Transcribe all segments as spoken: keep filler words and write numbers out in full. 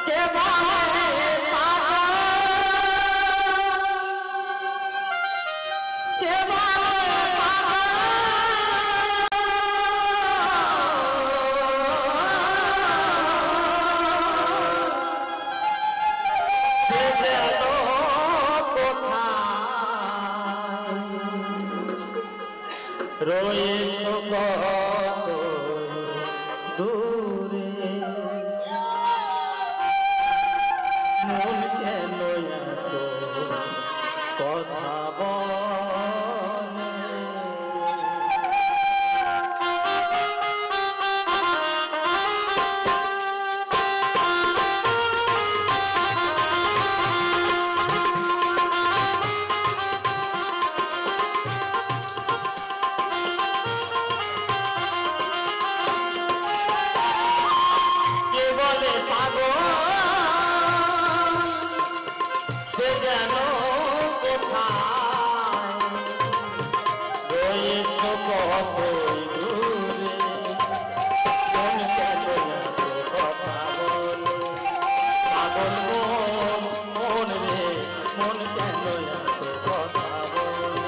কে বলে পাগল কে বলে পাগল সে যেন কোথায় রয়েছ কত দূরে মন কেন এত কথা বলে কে বলে পাগল সে যেন কোথায় রয়েছ কত দূরে মন কেন এত কথা বলে পাগল মন মন রে মন কেন এত কথা বলে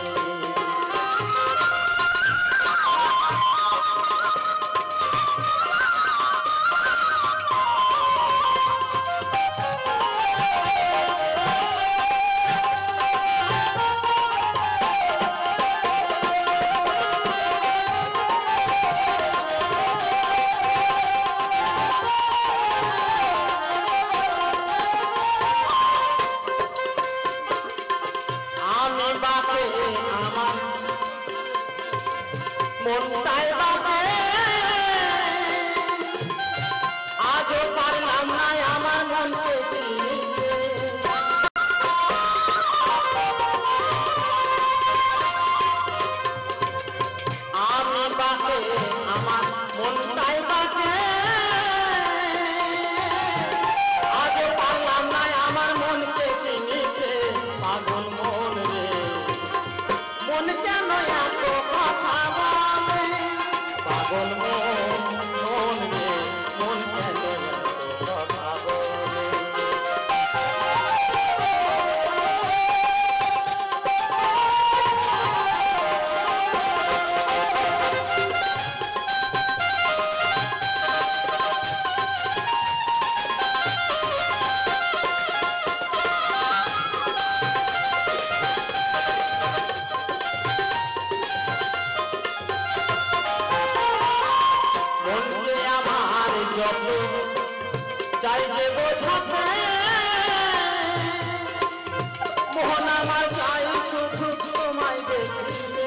মনটাই বাপে আজও পারলাম না আমার মনকে আমি বাপে আমার মনটাই বাপে আজও পারলাম না আমার মনকে চিনিতে পাগল মন রে মন কেন এত কথা বলে পাগল মন মন রে মন কেন এত কথা বলে চাইতে বোঝাতে মোহন আমার চাই শুধু তোমায় দেখিতে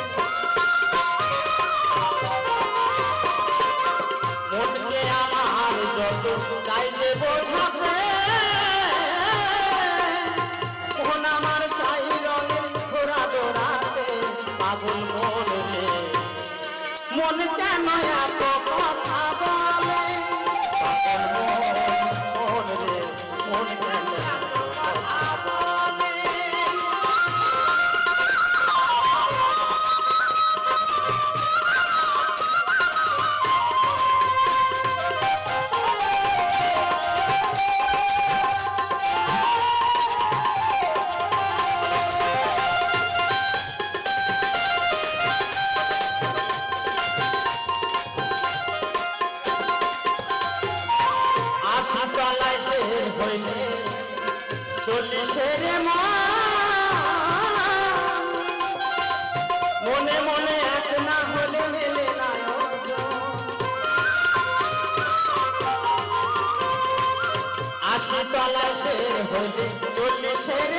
মনকে আমার যত চাইতে বোঝাতে মোহন আমার চাই রঙের ঘোরা দোড়াতে পাগল মন রে মন কেন এত কথা বলে পাগল মন রে মন কেন এত কথা বলে চলায় সে হইলে চল্লিশের মনে মনে এক না হলে মেলে না আশি চলায় সে হইলে চল্লিশের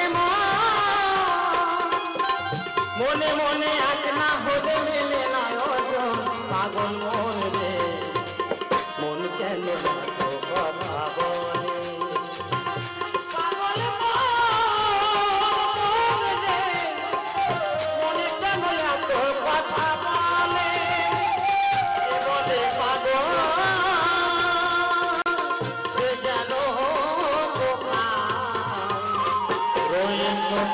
মনে মনে এক না হলে মেলে না পাগল মন রে মন কেন কথা বলে পাগল মনে কেন এত কথা বলে বলে পাগল সে যেন রয়েছ